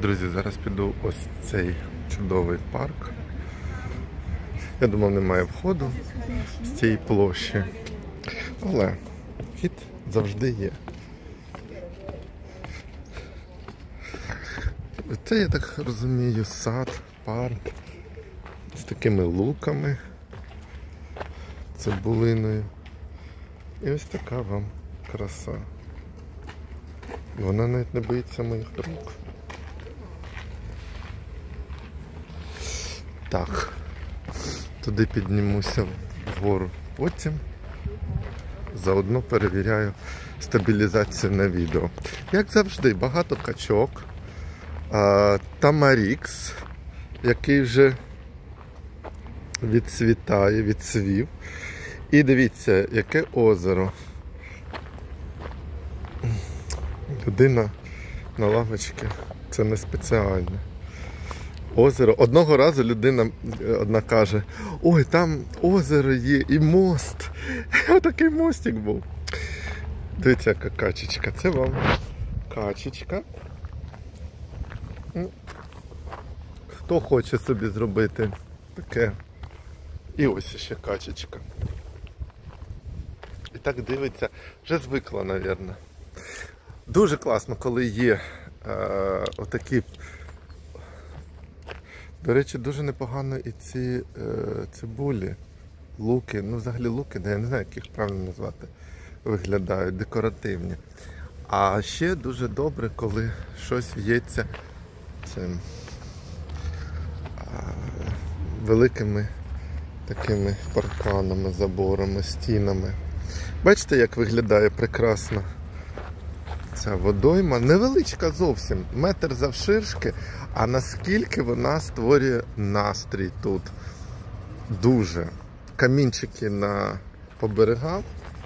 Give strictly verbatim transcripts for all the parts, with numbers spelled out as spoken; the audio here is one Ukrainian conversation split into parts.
Друзі, зараз піду ось в цей чудовий парк. Я думав, немає входу з цієї площі, але вхід завжди є. Це, я так розумію, сад, парк з такими луками, цибулиною. І ось така вам краса. Вона навіть не боїться моїх рук. Так, туди піднімуся вгору потім. Заодно перевіряю стабілізацію на відео. Як завжди, багато качок. А, Тамарікс, який вже відцвітає, відцвів. І дивіться, яке озеро. Людина на лавочці, це не спеціально. Озеро. Одного разу людина одна каже: ой, там озеро є і мост. Отакий мостик був. Дивіться, яка качечка. Це вам качечка. Хто хоче собі зробити таке. І ось ще качечка. І так дивиться, вже звикла, мабуть. Дуже класно, коли є е, отакі. До речі, дуже непогано і ці е, цибулі, луки, ну взагалі луки, я не знаю, як їх правильно назвати, виглядають, декоративні. А ще дуже добре, коли щось в'ється цим е, великими такими парканами, заборами, стінами. Бачите, як виглядає прекрасно ця водойма? Невеличка зовсім, метр завширшки, а наскільки вона створює настрій тут. Дуже. Камінчики на по берегах.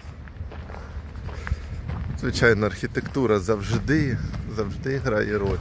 Звичайно, архітектура завжди, завжди грає роль.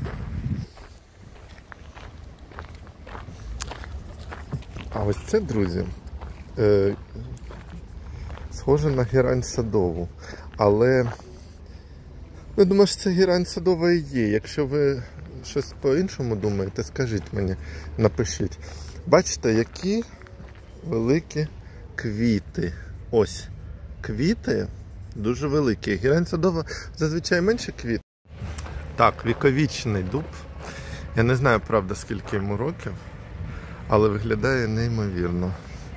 А ось це, друзі, е, схоже на герань садову. Але я думаю, що це герань садова і є. Якщо ви щось по-іншому думаєте, скажіть мені, напишіть. Бачите, які великі квіти. Ось, квіти дуже великі. Герань садова зазвичай менше квіт. Так, віковічний дуб. Я не знаю, правда, скільки йому років, але виглядає неймовірно.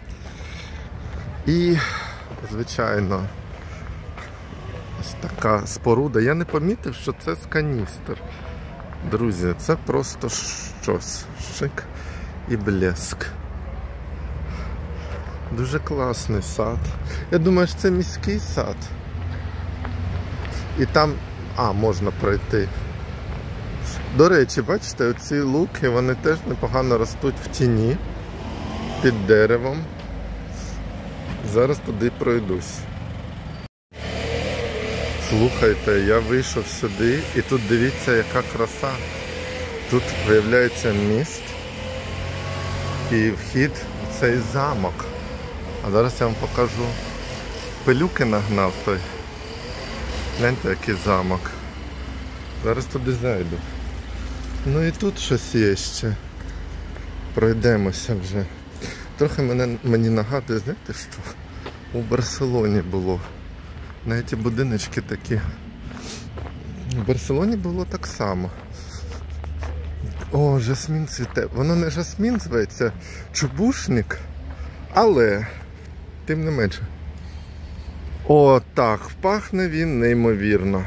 І, звичайно, ось така споруда. Я не помітив, що це з каністр. Друзі, це просто щось. Шик і блеск. Дуже класний сад. Я думаю, що це міський сад. І там, а, можна пройти. До речі, бачите, оці луки, вони теж непогано ростуть в тіні, під деревом. Зараз туди пройдусь. Слухайте, я вийшов сюди, і тут дивіться, яка краса. Тут виявляється міст і вхід в цей замок. А зараз я вам покажу. Пилюки нагнав той. Гляньте, який замок. Зараз туди зайду. Ну і тут щось є ще. Пройдемося вже. Трохи мене, мені нагадує, знаєте що? У Барселоні було. Навіть і будиночки такі. У Барселоні було так само. О, жасмін цвіте. Воно не жасмін зветься, чубушник. Але, тим не менше. О, так, пахне він неймовірно.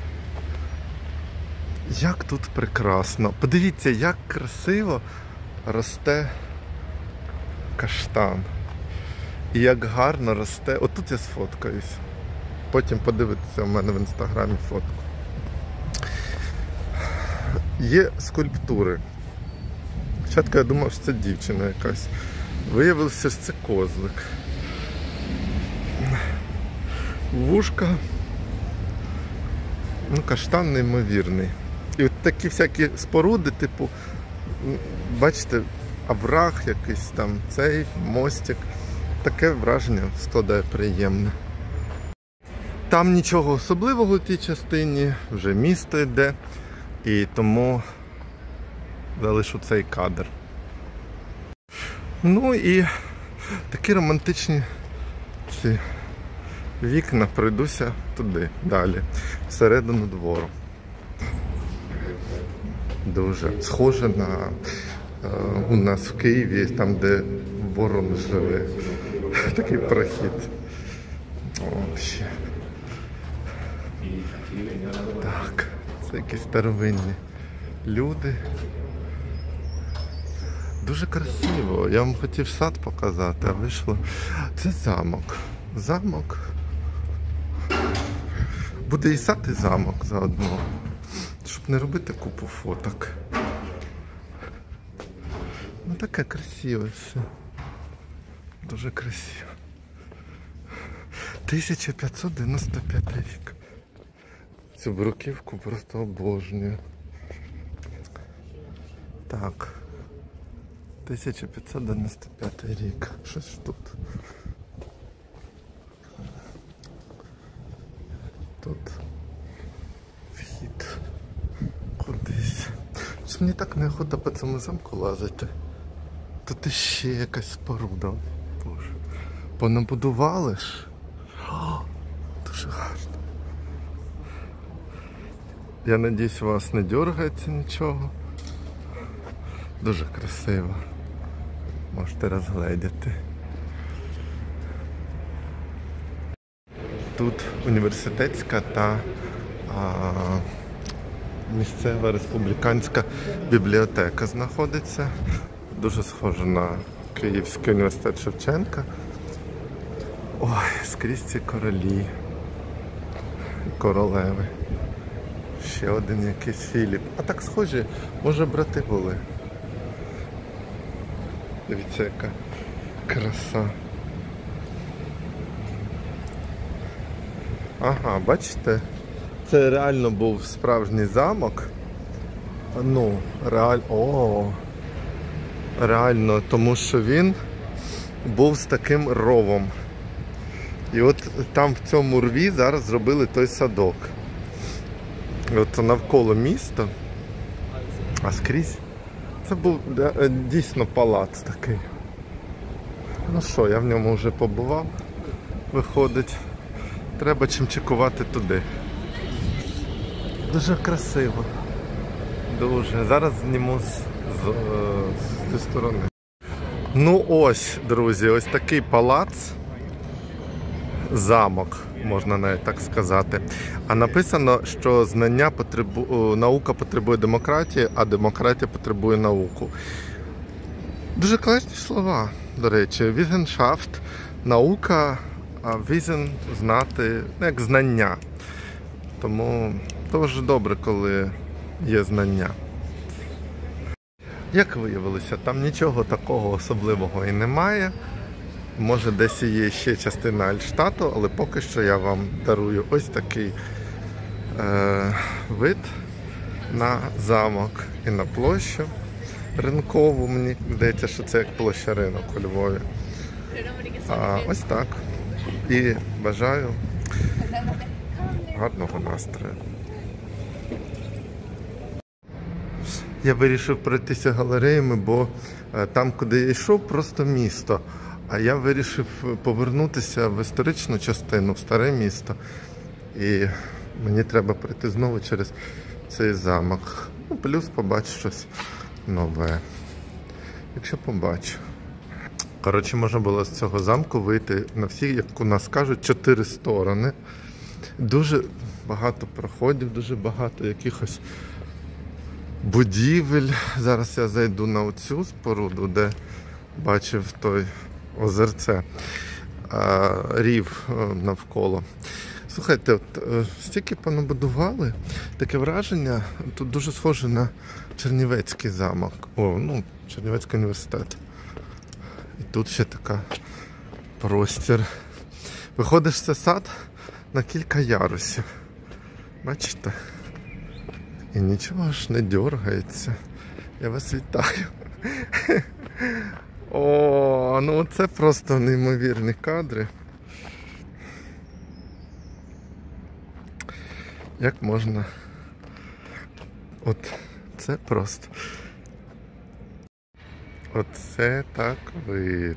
Як тут прекрасно. Подивіться, як красиво росте каштан. І як гарно росте. Отут я сфоткаюсь. Потім подивитися у мене в інстаграмі фотку. Є скульптури. Спочатку я думав, що це дівчина якась. Виявилося, що це козлик. Вушка. Ну, каштан неймовірний. І от такі всякі споруди, типу, бачите, овраг якийсь там, цей мостик. Таке враження складає приємне. Там нічого особливого в тій частині, вже місто йде, і тому залишу цей кадр. Ну і такі романтичні ці вікна, пройдуся туди, далі, всередину двору. Дуже схоже на е, у нас в Києві, там де ворон живе. Такий прохід. О, ще. Так, це якісь старовинні люди. Дуже красиво. Я вам хотів сад показати, а вийшло. Це замок. Замок. Буде і сад, і замок заодно. Щоб не робити купу фоток. Ну таке красиве все. Дуже красиво. тисяча п'ятсот дев'яносто п'ятий рік. Цю бруківку просто обожнюю. Так. тисяча п'ятсот дев'яносто п'ятий рік. Щось тут. Тут вхід кудись. Щось мені так неохота по цьому замку лазити. Тут іще якась споруда. Боже. Понабудували ж. О, дуже гарно. Я надіюсь, у вас не дергається нічого. Дуже красиво. Можете розгледіти. Тут університетська та а, місцева республіканська бібліотека знаходиться. Дуже схоже на Київський університет Шевченка. Ой, скрізь ці королі, королеви. Ще один якийсь Філіп. А так схожі, може брати були. Дивіться, яка краса. Ага, бачите? Це реально був справжній замок. Ну, реально... О, реально, тому що він був з таким ровом. І от там в цьому рві зараз зробили той садок. І от навколо міста, а скрізь це був дійсно палац такий. Ну що, я в ньому вже побував, виходить. Треба чимчикувати туди. Дуже красиво. Дуже. Зараз зніму з, з, з цієї сторони. Ну ось, друзі, ось такий палац. Замок, можна навіть так сказати. А написано, що знання потребу... наука потребує демократії, а демократія потребує науку. Дуже класні слова, до речі. Візеншафт, наука, а візен знати, як знання. Тому дуже добре, коли є знання. Як виявилося, там нічого такого особливого і немає. Може, десь є ще частина Альтштату, але поки що я вам дарую ось такий е, вид на замок і на площу ринкову. Мені здається, що це як площа ринок у Львові. А, ось так. І бажаю гарного настрою. Я вирішив пройтися галереями, бо там, куди я йшов, просто місто. А я вирішив повернутися в історичну частину, в старе місто. І мені треба пройти знову через цей замок. Ну, плюс побачу щось нове. Якщо побачу. Коротше, можна було з цього замку вийти на всі, як у нас кажуть, чотири сторони. Дуже багато проходів, дуже багато якихось будівель. Зараз я зайду на оцю споруду, де бачив той озерце, рів навколо. Слухайте, от стільки понабудували, таке враження, тут дуже схоже на Чернівецький замок. О, ну, Чернівецький університет. І тут ще така простір. Виходиш, це сад на кілька ярусів. Бачите? І нічого ж не дергається. Я вас вітаю. О, ну це просто неймовірні кадри. Як можна... От це просто... Оце так вид.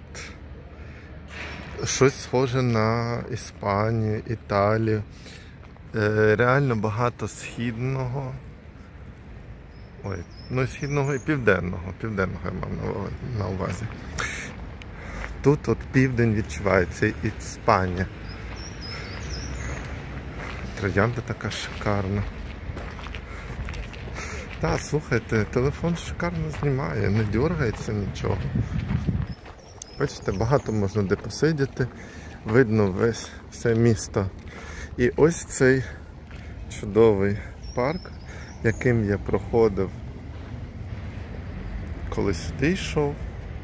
Щось схоже на Іспанію, Італію. Е, реально багато східного. Ой, ну східного і південного. Південного я мав на, на увазі. Тут от південь відчувається, і Іспанія. Троянда така шикарна. Та, слухайте, телефон шикарно знімає, не дергається нічого. Бачите, багато можна де посидіти, видно весь все місто. І ось цей чудовий парк, яким я проходив, коли сюди йшов.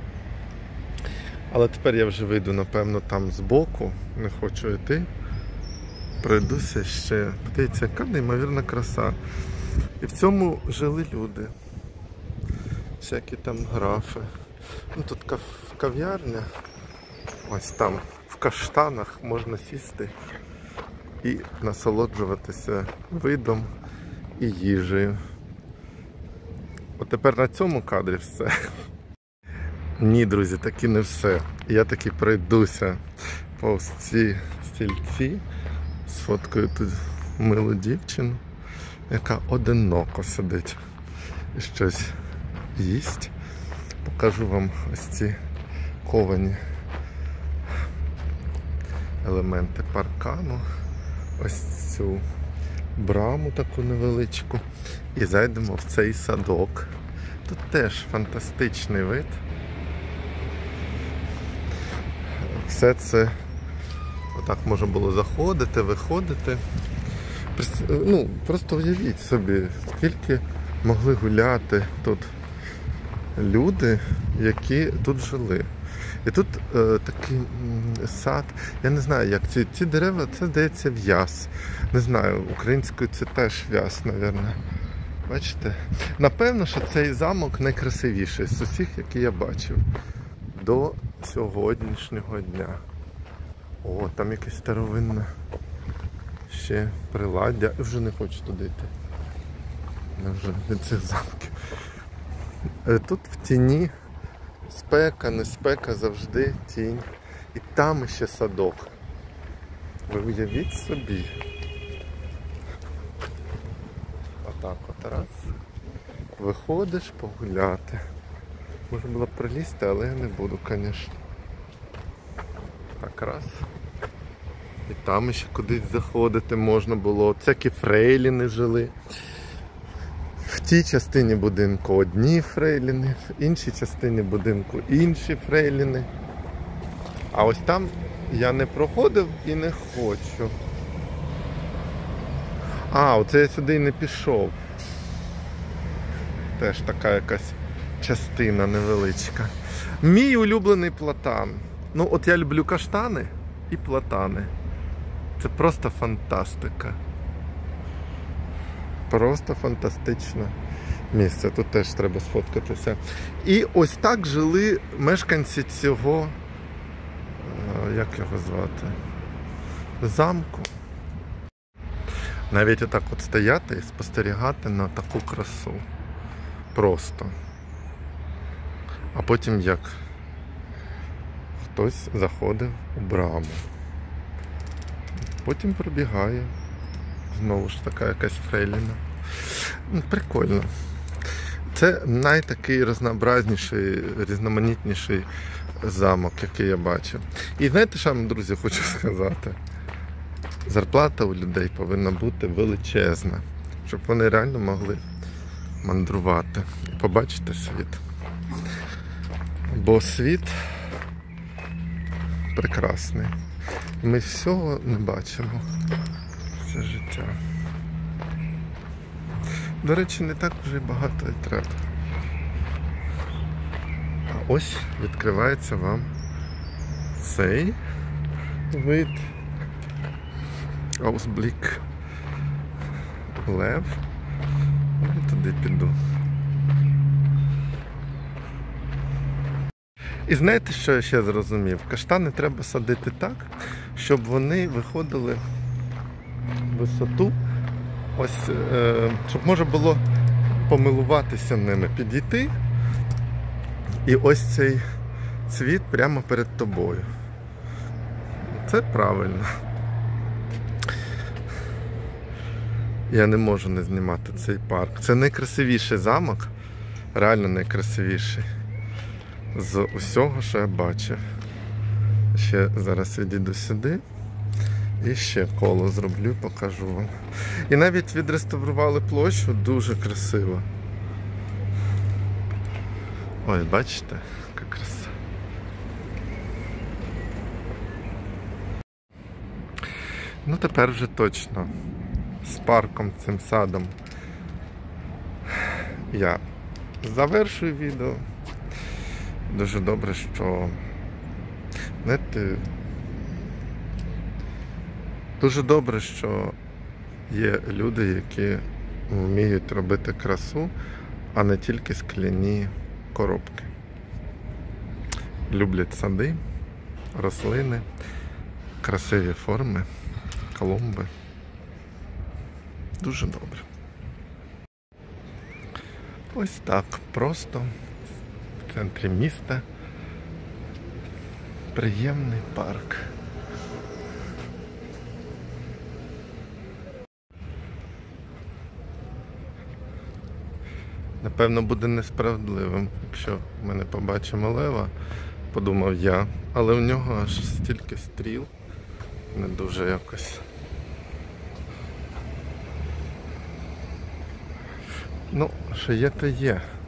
Але тепер я вже вийду, напевно, там збоку, не хочу йти. Пройдуся ще. Подивіться, яка неймовірна краса. І в цьому жили люди. Всякі там графи. Ну, тут кав... кав'ярня. Ось там в каштанах можна сісти і насолоджуватися видом і їжею. От тепер на цьому кадрі все. Ні, друзі, таки не все. Я таки пройдуся повз ці стільці. Сфоткаю тут милу дівчину, яка одиноко сидить і щось їсть. Покажу вам ось ці ковані елементи паркану, ось цю браму таку невеличку. І зайдемо в цей садок. Тут теж фантастичний вид. Все це отак можна було заходити, виходити. Ну, просто уявіть собі, скільки могли гуляти тут люди, які тут жили. І тут е, такий м, сад, я не знаю, як ці, ці дерева, це, здається, в'яз. Не знаю, українською це теж в'яз, мабуть. Бачите? Напевно, що цей замок найкрасивіший з усіх, які я бачив до сьогоднішнього дня. О, там якесь старовинне ще приладдя. Я вже не хочу туди йти. Я вже від цих замків. Тут в тіні спека, не спека, завжди тінь. І там ще садок. Ви уявіть собі. Отак от раз. Виходиш погуляти. Можна було б прилізти, але я не буду, звісно. Так, раз. І там ще кудись заходити можна було. Всякі фрейліни жили. В тій частині будинку одні фрейліни, в іншій частині будинку інші фрейліни. А ось там я не проходив і не хочу. А, оце я сюди і не пішов. Теж така якась частина невеличка. Мій улюблений платан. Ну, от я люблю каштани і платани. Це просто фантастика. Просто фантастичне місце. Тут теж треба сфоткатися. І ось так жили мешканці цього, як його звати, замку. Навіть отак от стояти і спостерігати на таку красу. Просто. А потім як хтось заходив у браму. Потім пробігає. Знову ж така якась фрейліна. Прикольно. Це найтакий разнообразніший, різноманітніший замок, який я бачив. І знаєте, що вам, друзі, хочу сказати? Зарплата у людей повинна бути величезна, щоб вони реально могли мандрувати і побачити світ. Бо світ прекрасний. Ми всього не бачимо. Це життя. До речі, не так вже багато і треба. А ось відкривається вам цей вид. Ausblick. Лев. І туди піду. І знаєте, що я ще зрозумів? Каштани треба садити так, щоб вони виходили в висоту, ось, е, щоб можна було помилуватися ними, підійти І ось цей цвіт прямо перед тобою. Це правильно. Я не можу не знімати цей парк. Це найкрасивіший замок, реально найкрасивіший з усього, що я бачив. Ще зараз відійду сюди і ще коло зроблю, покажу вам. І навіть відреставрували площу, дуже красиво. Ой, бачите, яка краса. Ну тепер вже точно з парком, цим садом я завершую відео. Дуже добре, що знаєте, дуже добре, що є люди, які вміють робити красу, а не тільки скляні коробки. Люблять сади, рослини, красиві форми, клумби. Дуже добре. Ось так просто в центрі міста приємний парк. Напевно, буде несправедливим, якщо ми не побачимо лева, подумав я, але в нього аж стільки стріл, не дуже якось. Ну, що є, то є.